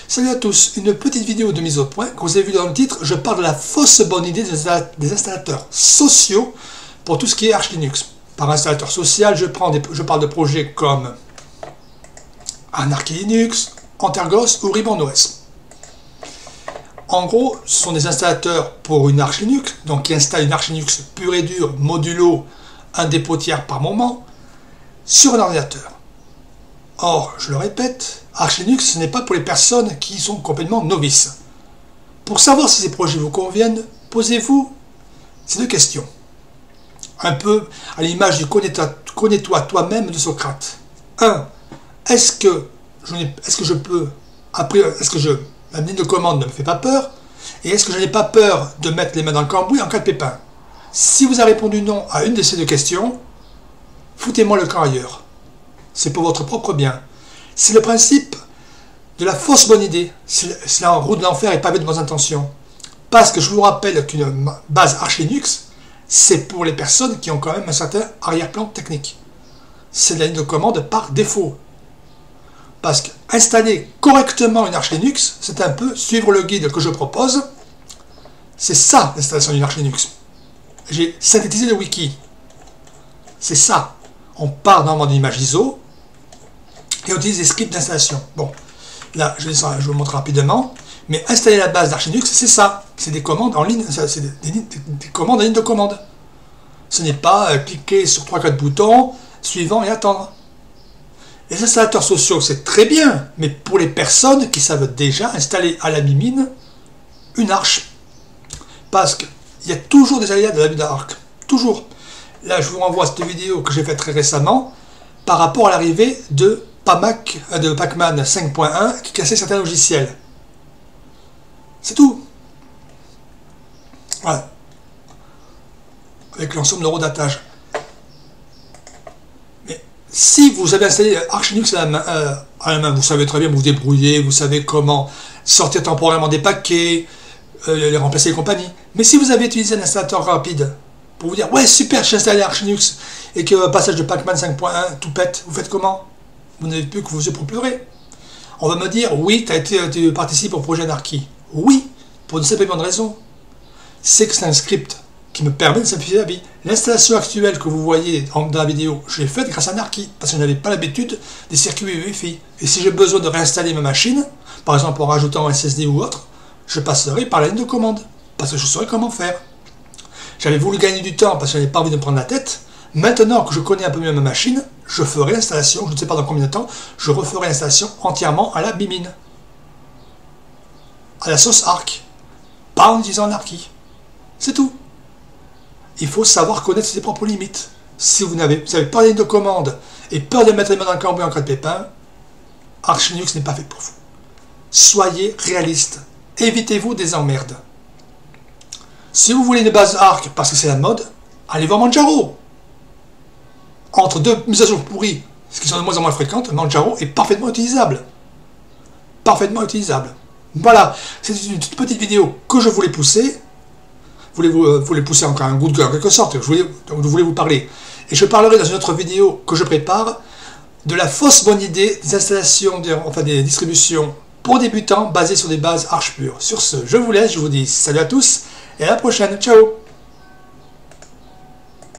Salut à tous, une petite vidéo de mise au point. Comme vous avez vu dans le titre, je parle de la fausse bonne idée des installateurs sociaux pour tout ce qui est Arch Linux. Par installateur social, je parle de projets comme Anarchy Linux, Antergos ou Ribbon OS. En gros, ce sont des installateurs pour une Arch Linux, donc qui installent une Arch Linux pure et dure, modulo, un dépôt tiers par moment, sur un ordinateur. Or, je le répète, Arch Linux, ce n'est pas pour les personnes qui sont complètement novices. Pour savoir si ces projets vous conviennent, posez-vous ces deux questions. Un peu à l'image du connais-toi toi-même de Socrate. 1. Est-ce que la ligne de commande ne me fait pas peur? Et est-ce que je n'ai pas peur de mettre les mains dans le cambouis en cas de pépin? Si vous avez répondu non à une de ces deux questions, foutez-moi le camp ailleurs. C'est pour votre propre bien. C'est le principe de la fausse bonne idée. C'est la route de l'enfer et pavé de bonnes intentions. Parce que je vous rappelle qu'une base Arch Linux, c'est pour les personnes qui ont quand même un certain arrière-plan technique. C'est la ligne de commande par défaut. Parce qu'installer correctement une Arch Linux, c'est un peu suivre le guide que je propose. C'est ça l'installation d'une Arch Linux. J'ai synthétisé le wiki. C'est ça. On part normalement d'une image ISO et on utilise des scripts d'installation. Bon, là, je vous montre rapidement. Mais installer la base d'Arch Linux, c'est ça. C'est des commandes en ligne, c'est des commandes en ligne de commande. Ce n'est pas cliquer sur 3-4 boutons, suivant et attendre. Les installateurs sociaux, c'est très bien, mais pour les personnes qui savent déjà installer à la mimine une Arch. Parce qu'il y a toujours des aléas de la vie d'Arch. Toujours. Là, je vous renvoie à cette vidéo que j'ai faite très récemment par rapport à l'arrivée de Pacman 5.1 qui cassait certains logiciels. C'est tout. Voilà. Avec l'ensemble de l'eurodatage. Mais si vous avez installé Arch Linux à la main, vous savez très bien vous débrouiller, vous savez comment sortir temporairement des paquets, les remplacer et compagnie. Mais si vous avez utilisé un installateur rapide pour vous dire ouais super, j'ai installé Arch Linux et que passage de Pacman 5.1 tout pète, vous faites comment? Vous n'avez plus que vos yeux pour pleurer. On va me dire oui, tu participes au projet Anarchy. Oui, pour une simple et bonne raison. C'est que c'est un script qui me permet de simplifier la vie. L'installation actuelle que vous voyez dans la vidéo, je l'ai faite grâce à Anarchy, parce que je n'avais pas l'habitude des circuits Wi-Fi. Et si j'ai besoin de réinstaller ma machine, par exemple en rajoutant un SSD ou autre, je passerai par la ligne de commande, parce que je saurais comment faire. J'avais voulu gagner du temps parce que je n'avais pas envie de me prendre la tête. Maintenant que je connais un peu mieux ma machine, je ferai l'installation, je ne sais pas dans combien de temps, je referai l'installation entièrement à la bimine. À la sauce Arch. Pas en utilisant Anarchy. C'est tout. Il faut savoir connaître ses propres limites. Si vous avez peur des lignes de commande et peur de mettre les mains dans le cambouis en cas de pépin, Arch Linux n'est pas fait pour vous. Soyez réaliste. Évitez-vous des emmerdes. Si vous voulez une base Arch parce que c'est la mode, allez voir Manjaro. Entre deux mises à jour pourries, ce qui sont de moins en moins fréquentes, Manjaro est parfaitement utilisable. Parfaitement utilisable. Voilà, c'est une petite vidéo que je voulais pousser. Voulez pousser encore un goût de gueule en quelque sorte. Je voulais vous parler. Et je parlerai dans une autre vidéo que je prépare de la fausse bonne idée des installations, des distributions pour débutants basées sur des bases Arch pures. Sur ce, je vous laisse, je vous dis salut à tous et à la prochaine. Ciao!